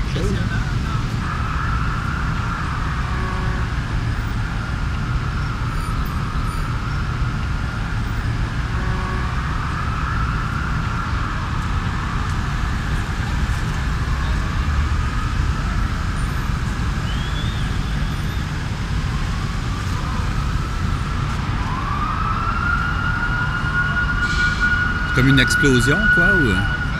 Comme une explosion, quoi, ou...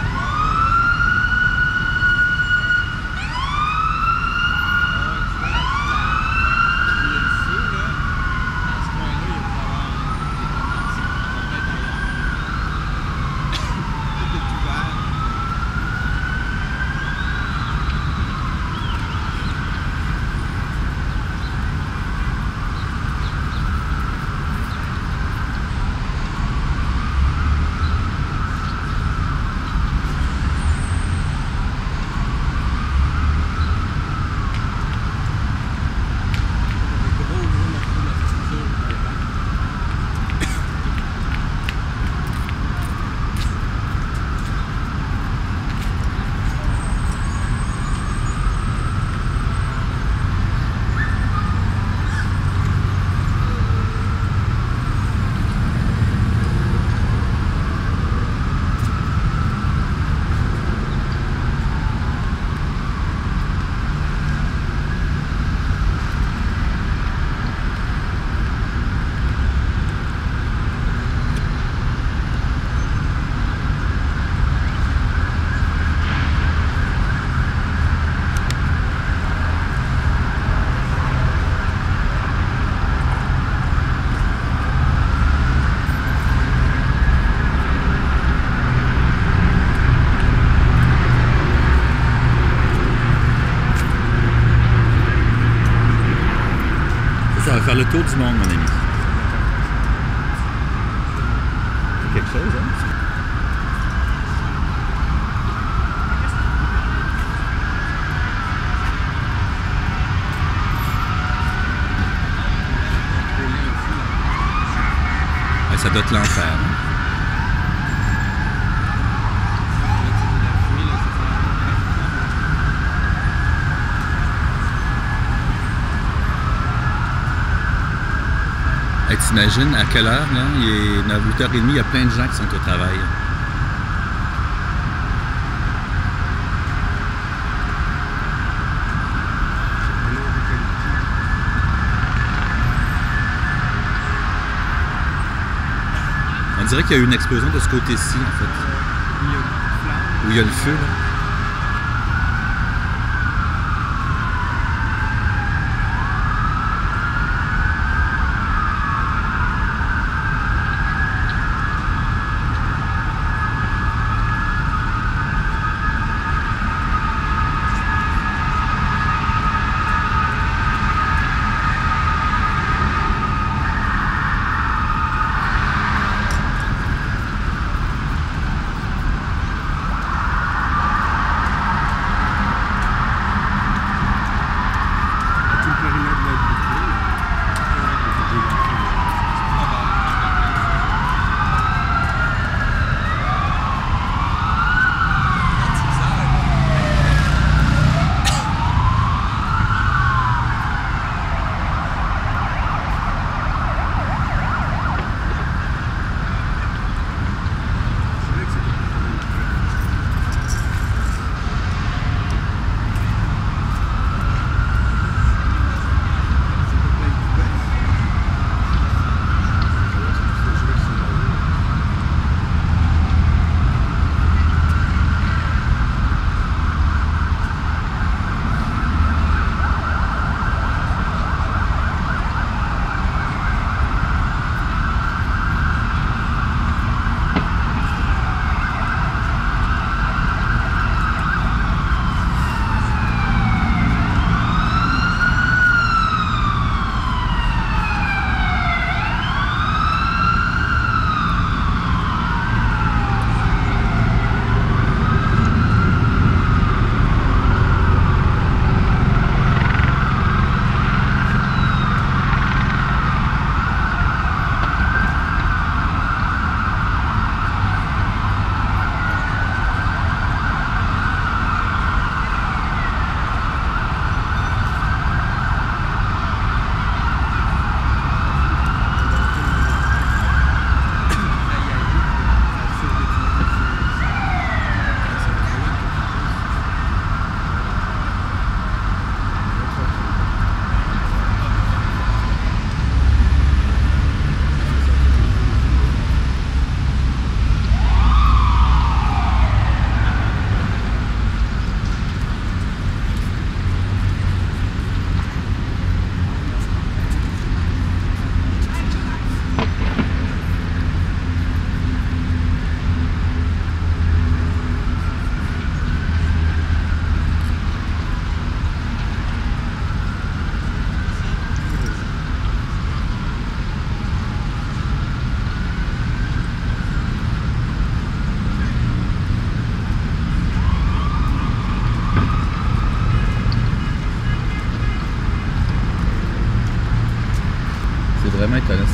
Ça va faire le tour du monde, mon ami. C'est quelque chose, hein? Ouais, ça doit être l'enfer, hein? Hey, t'imagines à quelle heure, là? Il est 8h30, il y a plein de gens qui sont au travail. On dirait qu'il y a eu une explosion de ce côté-ci, en fait. Où il y a le feu, là.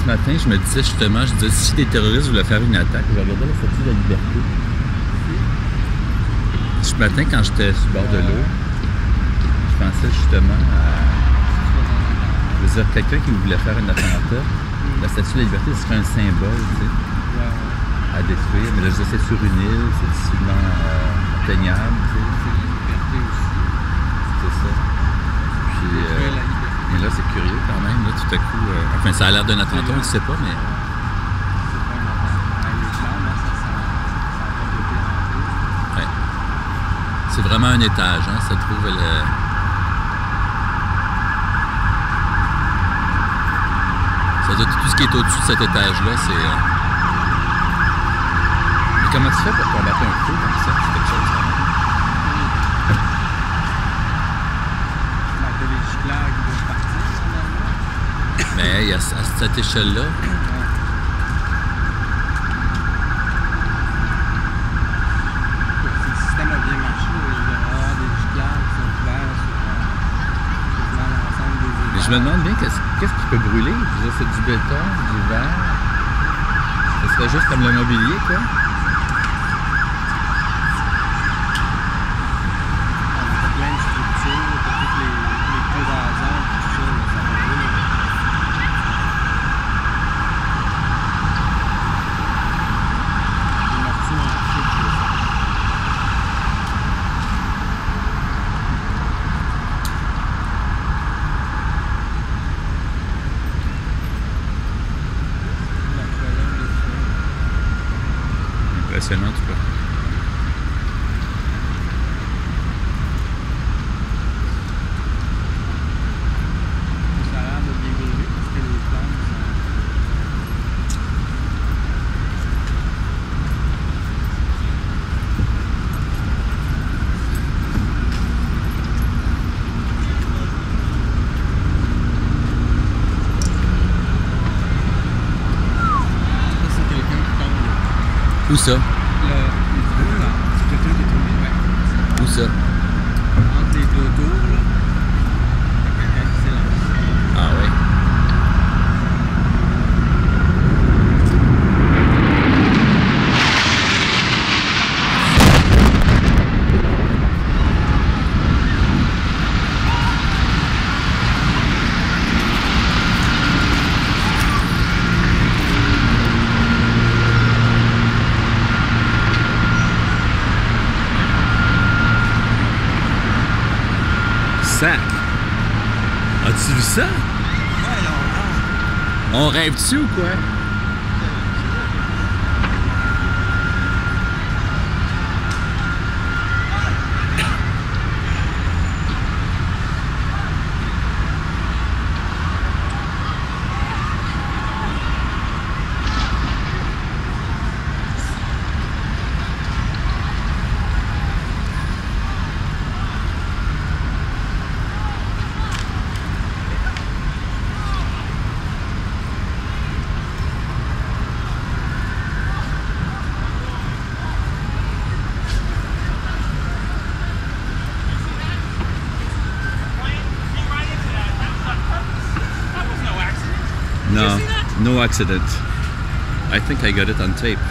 ce matin, je me disais justement, si des terroristes voulaient faire une attaque, je regardais la statue de la liberté. Ce matin, quand j'étais sur le bord de l'eau, je pensais justement à quelqu'un qui voulait faire une attentat. La statue de la liberté, ce serait un symbole, tu sais, à détruire. Mais là, je disais, c'est sur une île, c'est difficilement atteignable, tu sais. C'est la liberté aussi. C'est ça. Puis, mais là, c'est curieux quand même, là, tout à coup. Enfin, ça a l'air d'un attentat, on ne sait pas, mais. Ouais. C'est vraiment un étage, hein, ça trouve tout ce qui est au-dessus de cet étage-là, c'est. Mais comment tu fais pour combattre un feu comme ça? C'est quelque chose quand même. Mais à cette échelle-là. Si le système a bien marché, il devrait y avoir des recyclages qui sont ouverts sur l'ensemble des éléments. Mais je me demande bien qu'est-ce qui peut brûler? C'est du béton, du verre. Ce serait juste comme le mobilier, quoi. On a plein de structures, toutes les crevaisons, tout ça, ça va brûler. Les morceaux en chute, ça. Impressionnant, en tout cas. Ça a l'air de bien brûler parce que les flammes ça, c'est quelqu'un qui tombe. Où ça? C'est quelqu'un qui est tombé back. Où ça? Entre les deux tours, là, il y a quelqu'un qui s'est lancé. Ah ouais. Sac. As-tu vu ça? Ouais, On rêve-tu ou quoi? No, no accident. I think I got it on tape.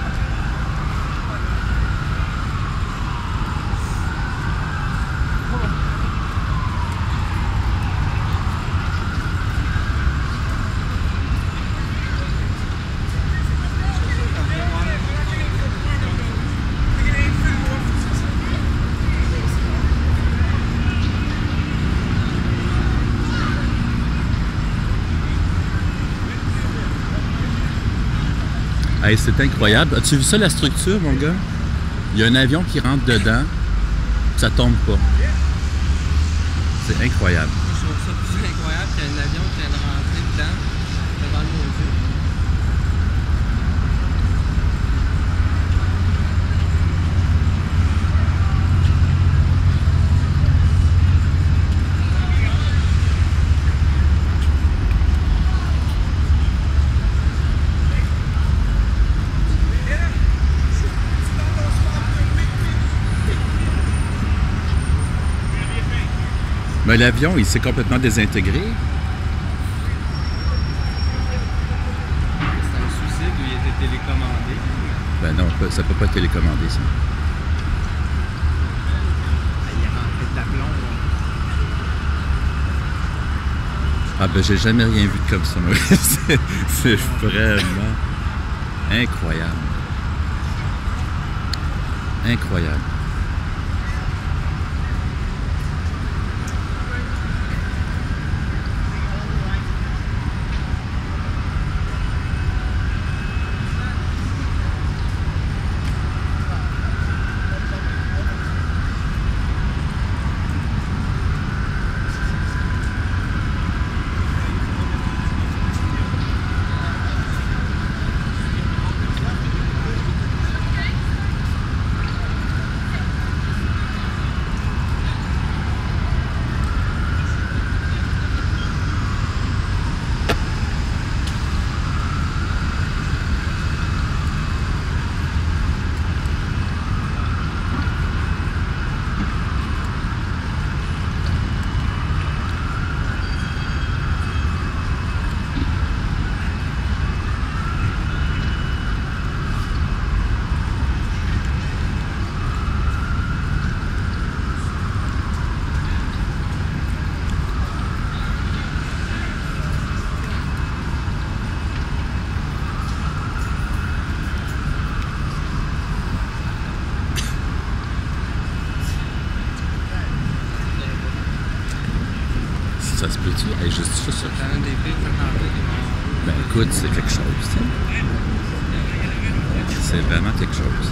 Hey, c'est incroyable. As-tu vu ça, la structure, mon gars? Il y a un avion qui rentre dedans, ça tombe pas. C'est incroyable. Je trouve ça plus incroyable qu'il y a un avion qui vient de rentrer dedans, devant nos yeux. Mais l'avion, il s'est complètement désintégré. Ben non, ça peut pas télécommander, ça. Il est rentré de l'aplomb, là. Ah ben j'ai jamais rien vu de comme ça, moi. C'est vraiment incroyable. Incroyable. Ça se peut-tu? Hey, juste ça. C'est un des pires fréquentés qui vont... Ben écoute, c'est quelque chose, tu sais. C'est vraiment quelque chose.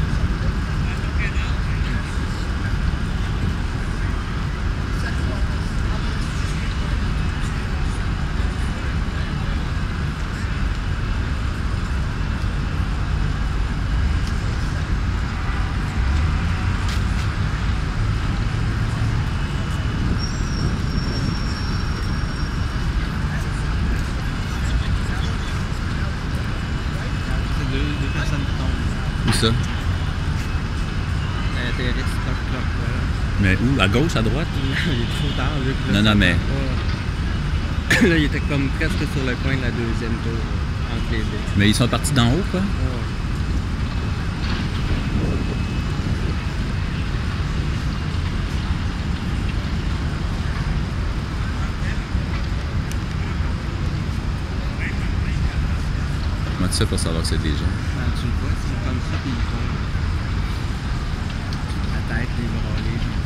Deux personnes qui tombent. Où ça? L'intérêt, c'est un clock, là. Mais où? À gauche, à droite? Il est trop tard, vu que là, Non, mais... Là, il était comme presque sur le coin de la deuxième tour, entre les deux. Mais ils sont partis d'en haut, quoi? Ouais. Comment tu sais pour savoir que c'est des gens? Ben, tu le vois, c'est comme ça, puis ils font la tête, les bras, les jambes.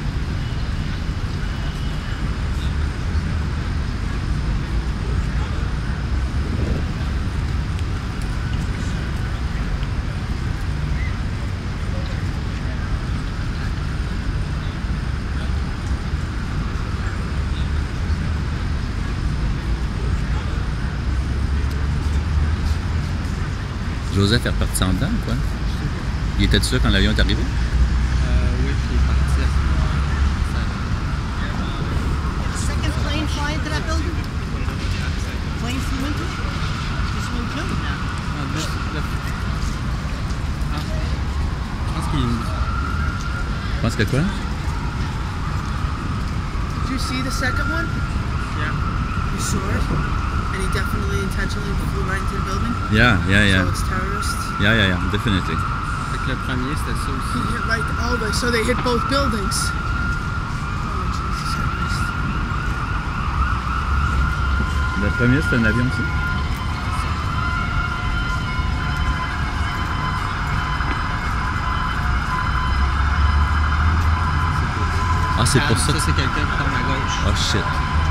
Joseph est reparti en dedans, quoi? Il était sûr quand l'avion est arrivé? Oui, puis il est parti à ce Second plane fly into that building? Plane flew into it? This one too? moment-là. Je pense qu'il... Je pense que quoi? Did you see the second one? Yeah. You saw it? And he definitely intentionally flew right into the building? Yeah. So it's terrorists? Yeah, definitely. Fait que le premier, c'était ça aussi. He hit right, so they hit both buildings. Oh, Jesus Christ. Le premier, c'est un avion aussi? Ah, c'est pour ça. Ça, c'est quelqu'un qui tombe à gauche. Oh shit.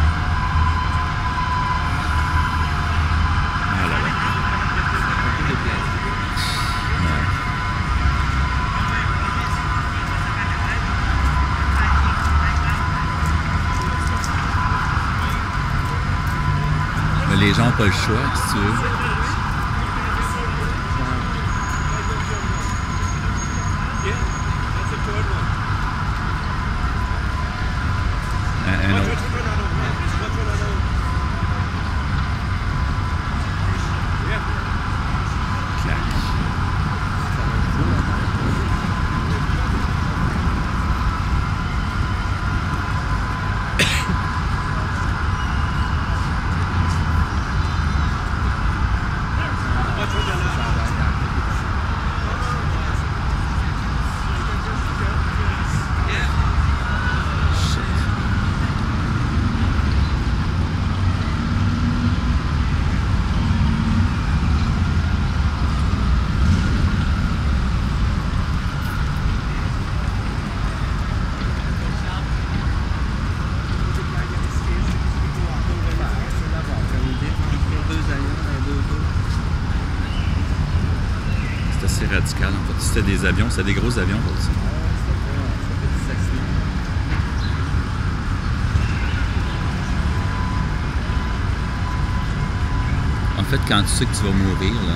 Ah là là. Un peu déplacé. Ouais. Mais les gens n'ont pas le choix, si tu veux. Un autre. Clac. des avions. C'est des gros avions pour ça. Ça fait du sexy. En fait, quand tu sais que tu vas mourir, là,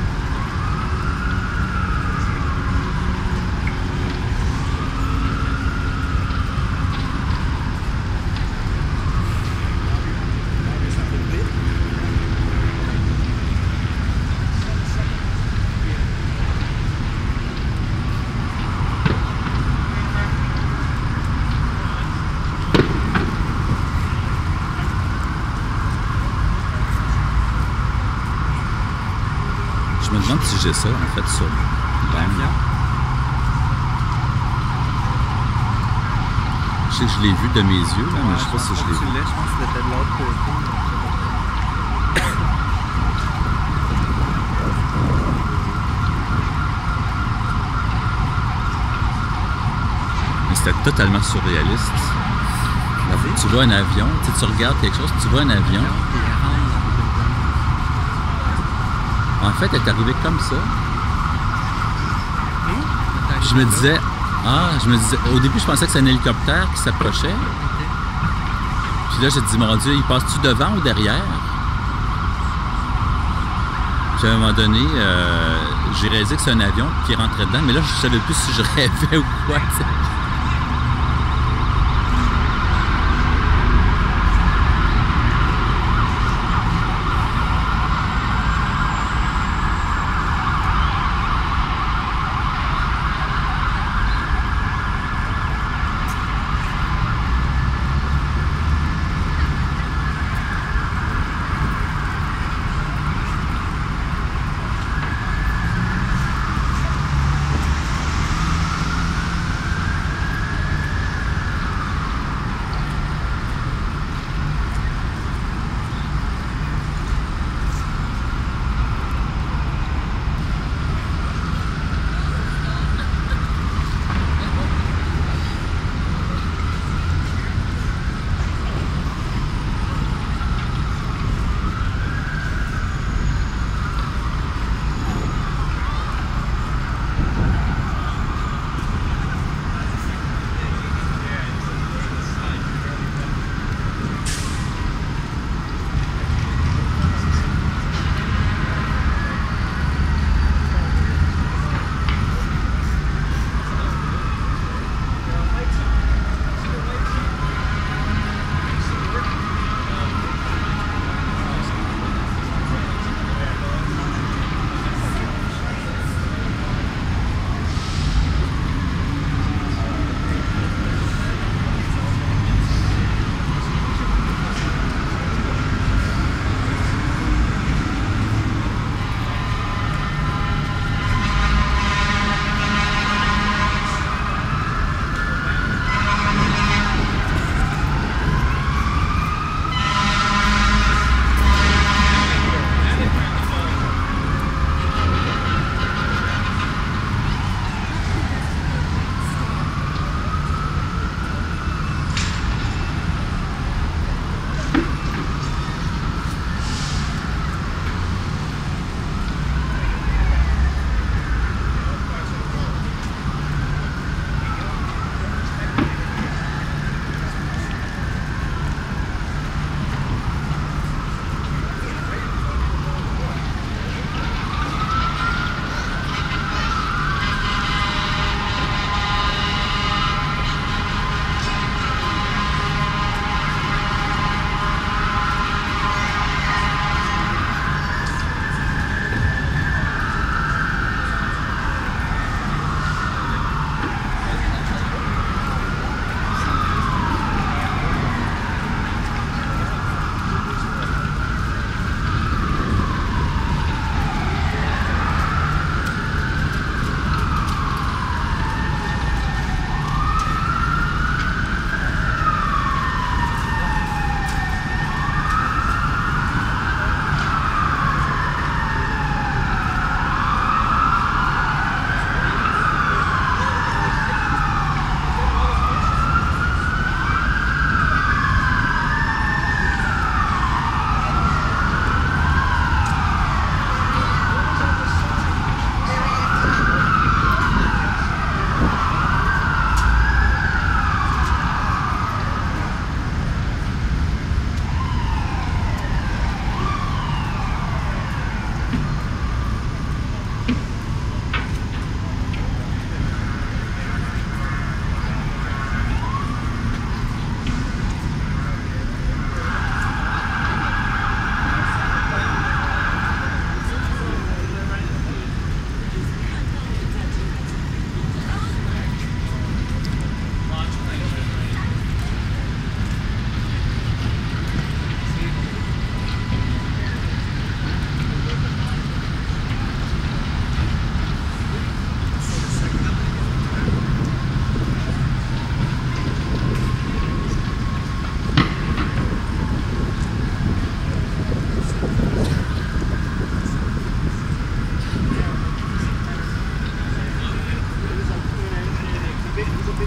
je me demande si j'ai ça, en fait, sur L'avion. Je sais que je l'ai vu de mes yeux, là, mais je sais pas si je l'ai vu. Je pense que c'était de l'autre côté. Mais c'était totalement surréaliste. Là, tu vois un avion, tu regardes quelque chose, tu vois un avion. En fait, elle est arrivée comme ça. Puis je me disais, au début, je pensais que c'était un hélicoptère qui s'approchait. Puis là, j'ai dit, mon Dieu, il passe-tu devant ou derrière? Puis à un moment donné, j'ai réalisé que c'est un avion qui rentrait dedans, mais là, je savais plus si je rêvais ou quoi, t'sais.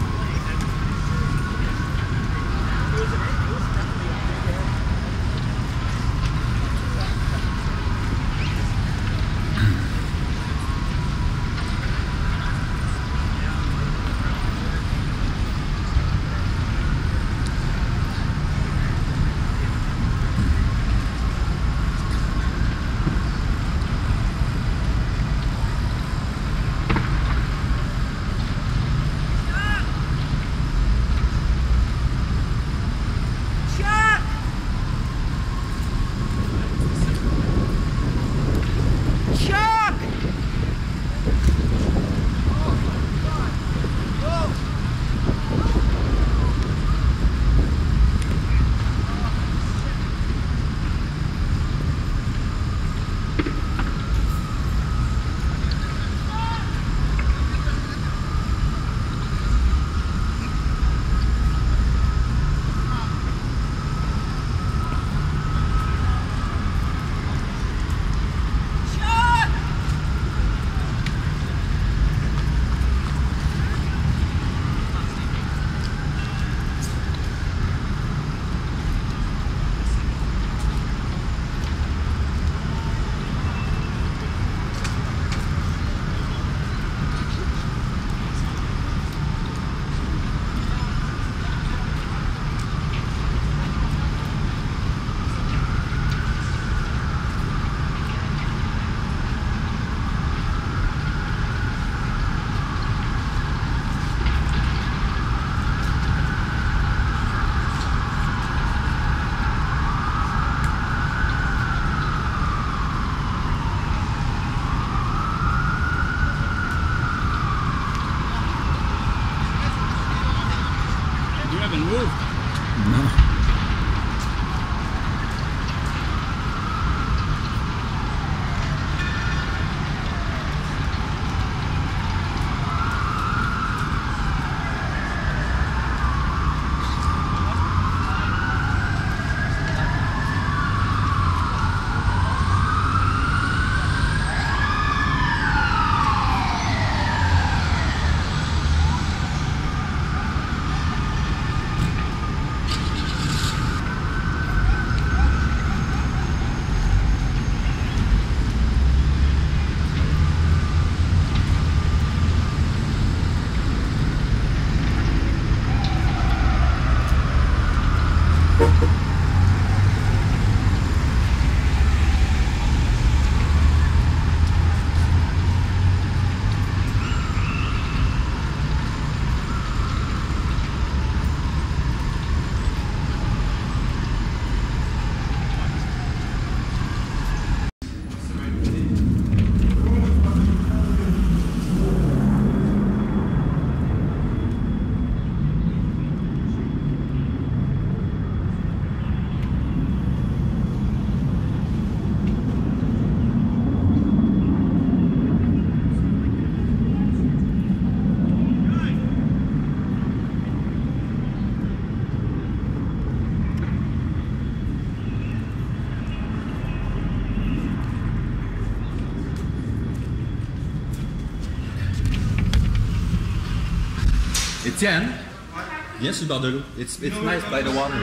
Étienne, viens sur le bord de l'eau. It's nice by the water.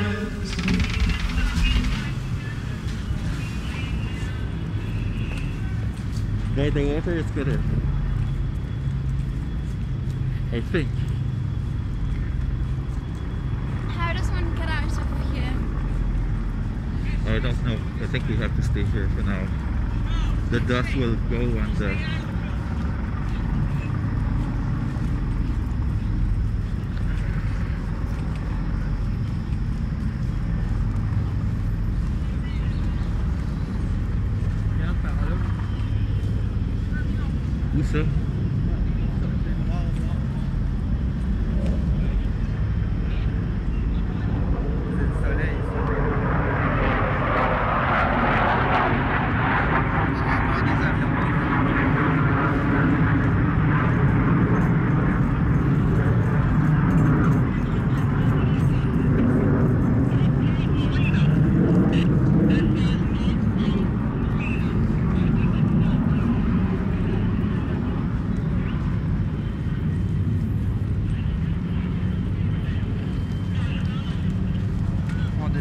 By the water is better. I think. How does one get out of here? I don't know. I think we have to stay here for now. The dust will go on the... Où ça?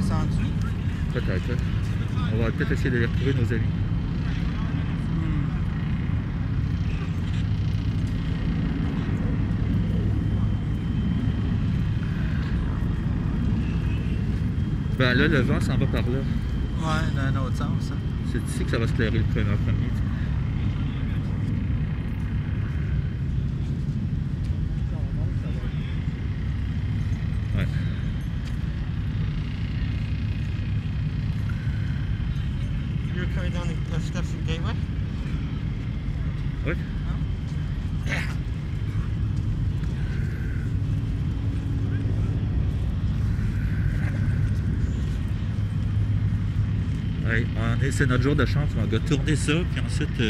descendu. Peut-être. On va peut-être essayer d'aller retrouver nos amis. Ben là, le vent s'en va par là. Ouais, dans un autre sens, ça. C'est ici que ça va se clairer le premier. Ouais. You're coming down the steps of the gateway? Oui. Ouais, c'est notre jour de chance, on va tourner ça, puis ensuite...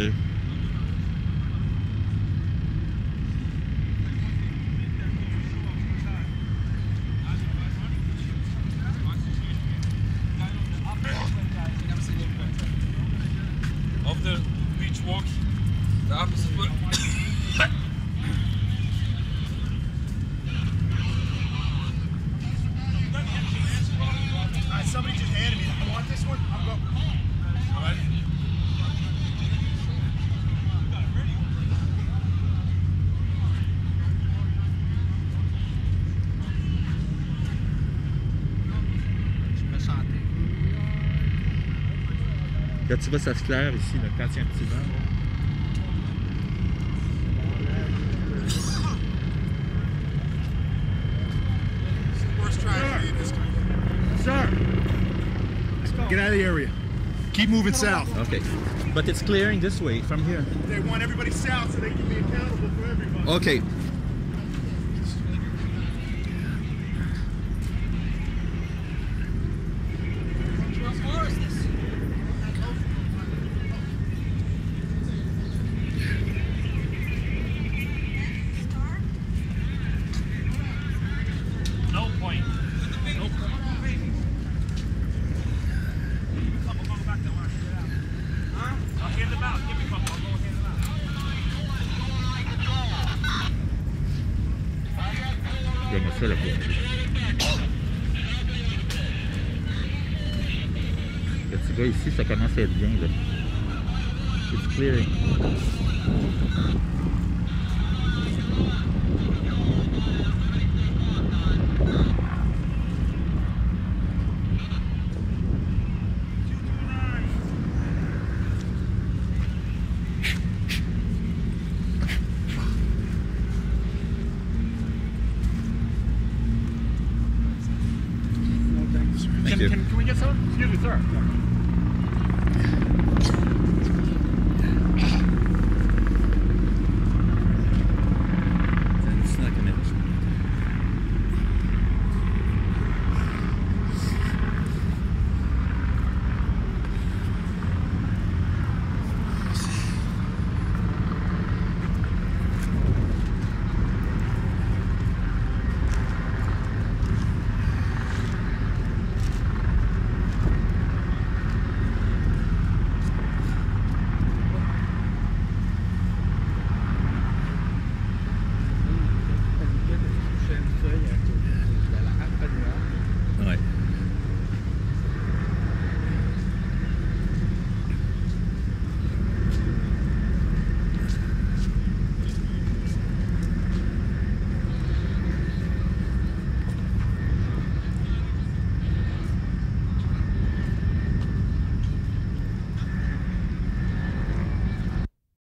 Of the beach walk, the opposite way. Somebody just handed me. I want this one. I'll go. All right. Je me sentais. Quand tu vois, ça se claire ici, là, quand il y a un petit vent. Worst try for you this time. Sir, get out of the area. Keep moving south. Okay. But it's clearing this way, from here. They want everybody south so they can be accountable for everybody. Okay. How far is this? No point. No point. I'll hand them out. Give me a couple. I'll go hand them out. Regarde-moi ça, la poursuite. Là, tu vois ici, ça commence à être bien, là. It's clearing. Thank you. Can we get some? Excuse me, sir.